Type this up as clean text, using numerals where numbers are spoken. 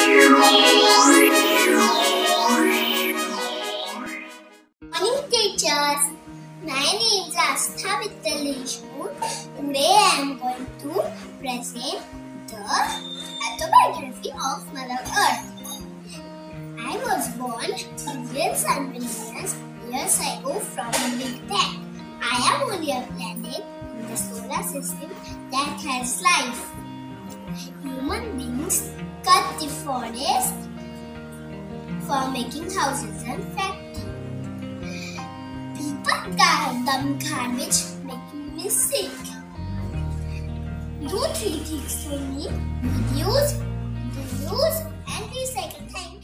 Morning teachers, my name is Astha Vittaleshwar. Today I am going to present the autobiography of Mother Earth. I was born billions and billions years ago from a Big Bang. I am only a planet in the solar system that has life. Human beings cut the forest for making houses and factories. People dump garbage, making me sick. Do three things for me: reduce, reuse, and recycle. Thank you.